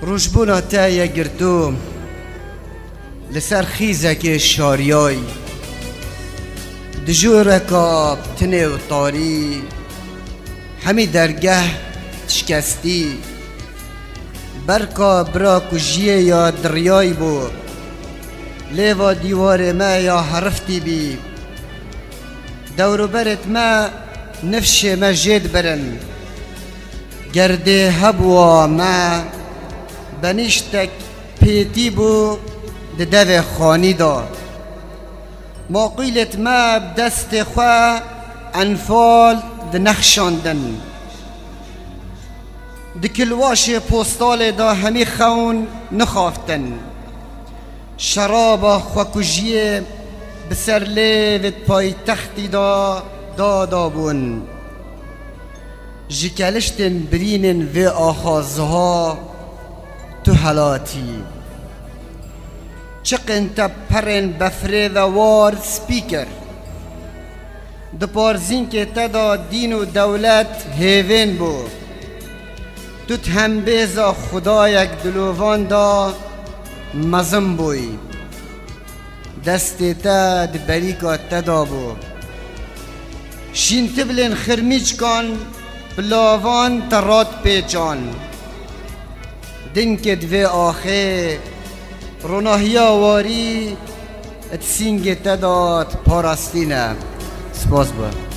روشبونا تا یگرتو لسر خیزک شاریای دجورکا تنه و طاری همی درگه تشکستی برکا برا کجیه یا دریای بو لیوا دیوار ما یا حرفتی بی دورو برت ما نفش ما جید برن گرده هبوا ما بنیشتک پیتی بو دو خانی دا ما قیلت ما بدست خواه انفال دنخشاندن دکلواش پوستال دا همی خون نخافتن شراب خوکجیه بسر لیوت پای تختی دا بون جکلشتن برینن و آخازها تو حلاتی چقن تا پرن بفره و وار سپیکر دپارزین که تدا دین و دولت هیوین بو تو هم بیزا خدا یک دلووان دا مزم بوی دستی تا دبریکا تدا بو شین تبلن خرمیچ کن بلاوان ترات پیچان دن که دوی آخه روناهیا واری اتسینگ تداد پاراستینه سپاس با